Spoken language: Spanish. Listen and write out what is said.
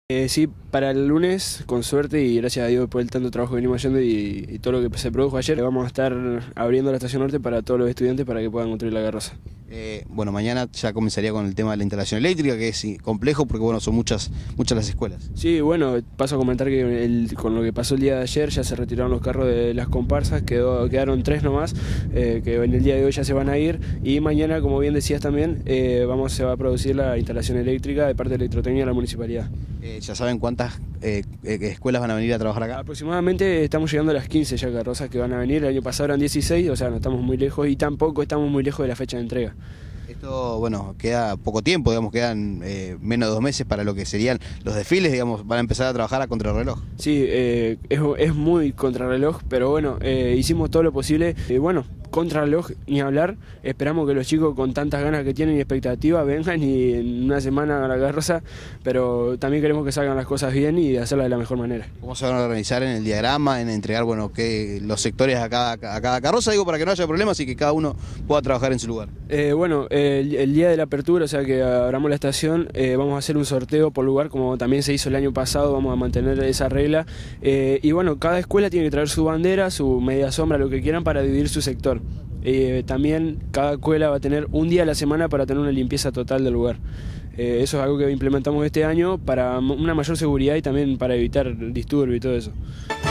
Sí, para el lunes, con suerte y gracias a Dios por el tanto trabajo que venimos haciendo y todo lo que se produjo ayer, vamos a estar abriendo la estación norte para todos los estudiantes para que puedan construir la carroza. Bueno, mañana ya comenzaría con el tema de la instalación eléctrica, que es complejo porque bueno, son muchas las escuelas. Sí, bueno, paso a comentar que con lo que pasó el día de ayer ya se retiraron los carros de las comparsas, quedaron 3 nomás, que en el día de hoy ya se van a ir y mañana, como bien decías también, se va a producir la instalación eléctrica de parte de Electrotecnia de la Municipalidad. ¿Ya saben cuántas escuelas van a venir a trabajar acá? Aproximadamente estamos llegando a las 15 ya carrozas que van a venir. El año pasado eran 16, o sea, no estamos muy lejos y tampoco estamos muy lejos de la fecha de entrega. Esto, bueno, queda poco tiempo, digamos, quedan menos de 2 meses para lo que serían los desfiles, digamos, van a empezar a trabajar a contrarreloj. Sí, es muy contrarreloj, pero bueno, hicimos todo lo posible. Bueno, contrarreloj ni hablar, esperamos que los chicos con tantas ganas que tienen y expectativas vengan y en una semana hagan la carroza, pero también queremos que salgan las cosas bien y hacerlas de la mejor manera. ¿Cómo se van a organizar en el diagrama, en entregar, bueno, los sectores a cada carroza, digo, para que no haya problemas y que cada uno pueda trabajar en su lugar? Bueno, el día de la apertura, o sea que abramos la estación, vamos a hacer un sorteo por lugar, como también se hizo el año pasado, vamos a mantener esa regla. Y bueno, cada escuela tiene que traer su bandera, su media sombra, lo que quieran para dividir su sector. También cada escuela va a tener un día a la semana para tener una limpieza total del lugar. Eso es algo que implementamos este año para una mayor seguridad y también para evitar disturbios y todo eso.